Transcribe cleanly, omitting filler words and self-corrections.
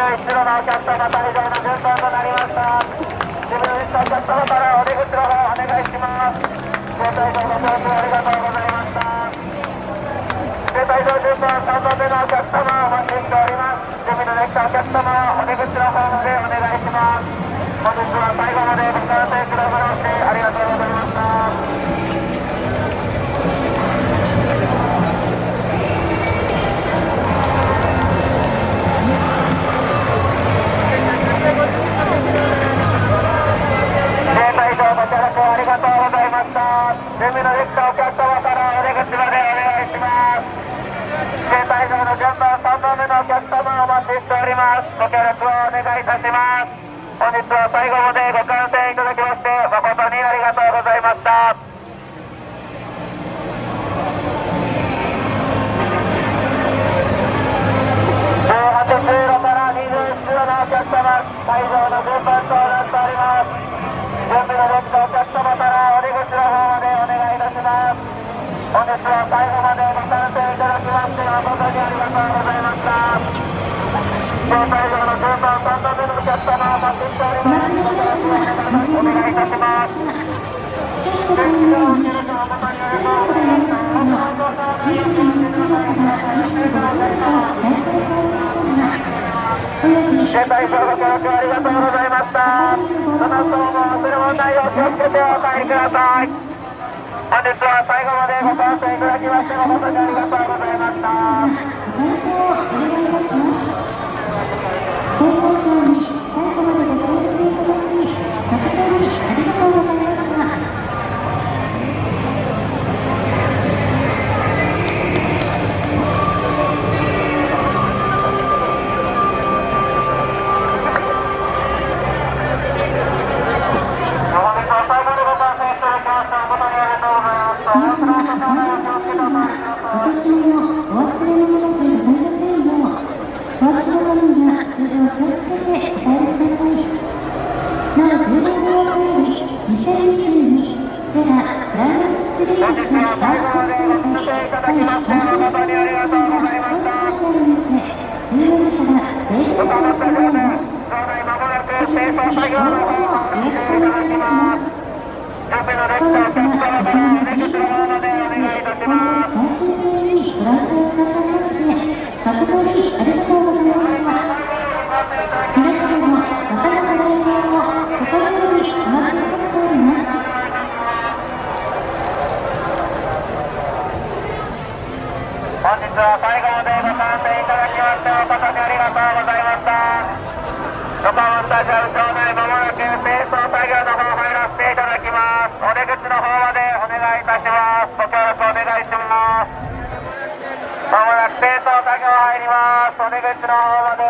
後ろのお客様退場の順番となりました。自分のお客様からお出口の方お願いします。ご退場のご協力ありがとうございました。ご退場順番3番目のお客様お待ちしております。準備のできたお客様はお出口の方までお願いします。本日は最後までご観戦くださいましてありがとうございました。ありがとうございました。準備のできたお客様からお出口までお願いします。携帯上の順番3番目のお客様お待ちしております。ご協力をお願いいたします。本日は最後までご観戦いただきまして誠にありがとうございました。18通路から21通路のお客様会場の順番となっております。準備のできたお客様からお出口の方までお願いいたします。本日は最後までご観戦いただきまして誠にありがとうございました。会場の順番3番目のお客様お待ちしております。お願いいたします。携帯上ご協力ありがとうございました。その等も忘れ物ないよう気をつけてお帰りください。本日は最後までご観戦いただきまして誠にありがとうございました。 ご感想をお願いいたします。最後に最後までご協力いただき誠にありがとうございました。お越しのお忘れ物なくございませんよう、お足元には十分気をつけてお帰りください。なお10月より2022ジェラクライマックスシリーズのダンスステージ第4週本日は10時から例年を行います。お客様にご覧をいらっしゃいませんか。本日は最終戦にご来場くださいまして誠にありがとうございました。皆様のまたのご来場を心よりお待ちいたしております。 本日は最後までご観戦いただきまして誠にありがとうございました。横浜スタジアム場内まもなく清掃作業の方入らせていただきます。お出口の方までお願いいたします。ご協力お願いします。まもなく清掃作業入ります。お出口の方まで